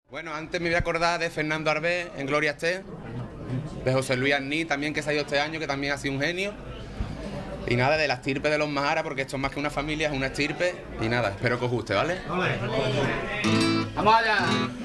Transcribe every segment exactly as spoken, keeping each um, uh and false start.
Bueno, antes me voy a acordar de Fernando Arbés, en Gloria esté, de José Luis Arní, también que se ha ido este año, que también ha sido un genio. Y nada, de la estirpe de los Majara, porque esto es más que una familia, es una estirpe. Y nada, espero que os guste, ¿vale? ¡Vamos allá!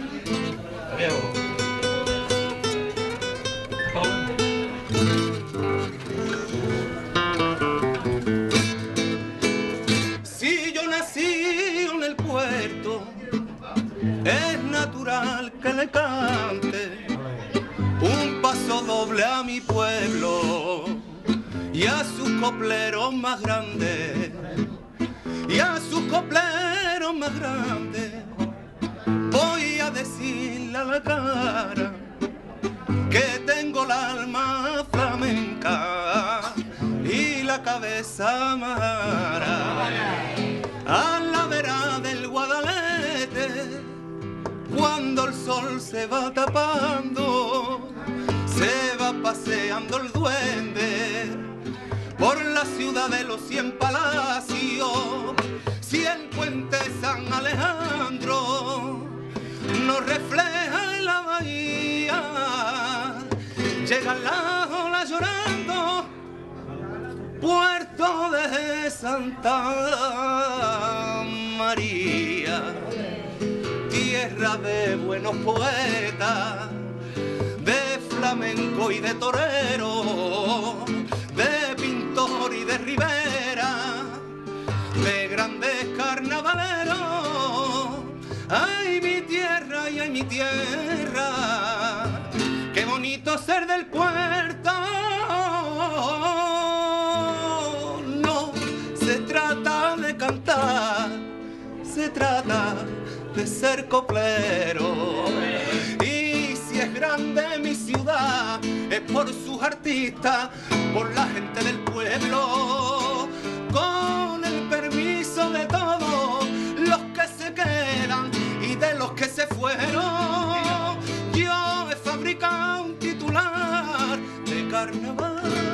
Si yo nací en el puerto, es natural que le cante un paso doble a mi pueblo y a sus copleros más grandes, y a sus copleros más grandes voy a decirle a la cara que tengo el alma flamenca y la cabeza mara. A la vera del Guadalete, cuando el sol se va tapando, se va paseando el duende por la ciudad de los cien palacios. Si el puente San Alejandro nos refleja en la bahía, llegan las olas llorando, puerto de Santa María, tierra de buenos poetas, de flamenco y de torero, de pintor y de ribera, de grandes carnavaleros. Ay, mi tierra y ay, mi tierra, qué bonito ser del puerto. No se trata de cantar, se trata de ser coplero. Y si es grande mi ciudad, es por sus artistas, por la gente del pueblo, con el permiso de todos los que se quedan y de los que se fueron. Yo he fabricado un titular de carnaval.